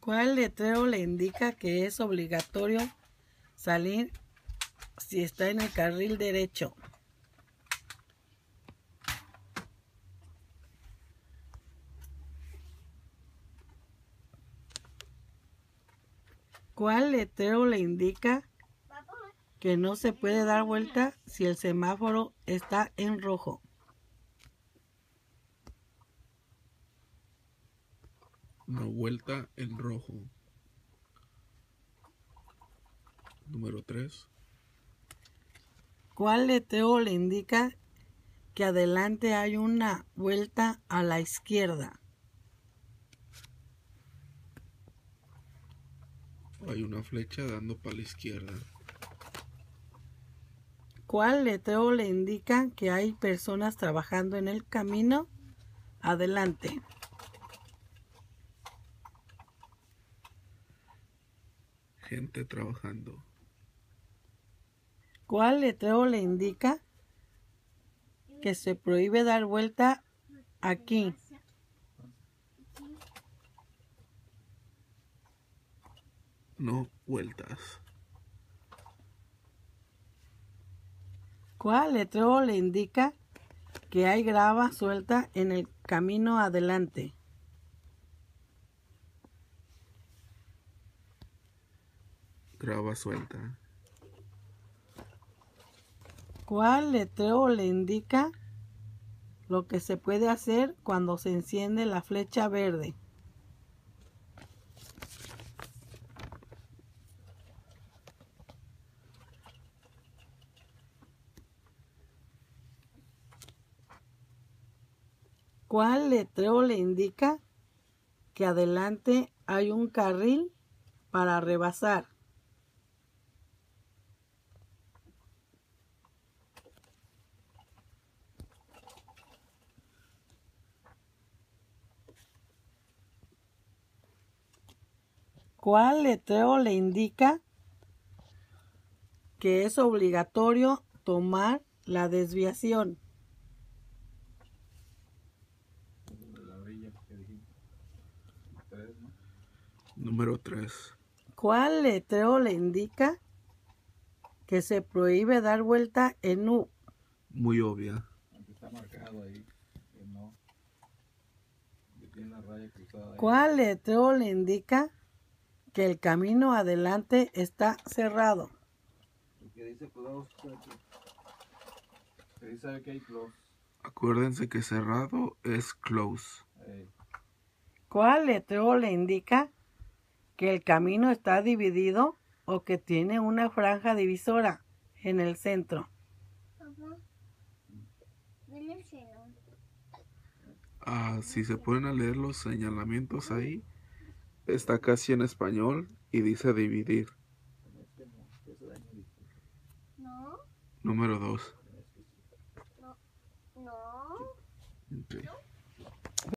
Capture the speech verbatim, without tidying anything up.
¿Cuál letrero le indica que es obligatorio salir si está en el carril derecho? ¿Cuál letrero le indica que no se puede dar vuelta si el semáforo está en rojo? Una vuelta en rojo. Número tres. ¿Cuál letrero le indica que adelante hay una vuelta a la izquierda? Hay una flecha dando para la izquierda. ¿Cuál letrero le indica que hay personas trabajando en el camino adelante? Gente trabajando. ¿Cuál letrero le indica que se prohíbe dar vuelta aquí? No vueltas. ¿Cuál letrero le indica que hay grava suelta en el camino adelante? Grava suelta. ¿Cuál letrero le indica lo que se puede hacer cuando se enciende la flecha verde? ¿Cuál letrero le indica que adelante hay un carril para rebasar? ¿Cuál letrero le indica que es obligatorio tomar la desviación? Número tres. ¿Cuál letrero le indica que se prohíbe dar vuelta en U? Muy obvia. Está marcado ahí, que no, que tiene la raya cruzada ahí. ¿Cuál letrero le indica que el camino adelante está cerrado? Que dice close, que dice que hay close. Acuérdense que cerrado es close. Hey. ¿Cuál letrero le indica que el camino está dividido o que tiene una franja divisora en el centro? Papá, ven el cielo. Ah, si se ponen a leer los señalamientos ahí, está casi en español y dice dividir. No, Número dos. no, no. Okay.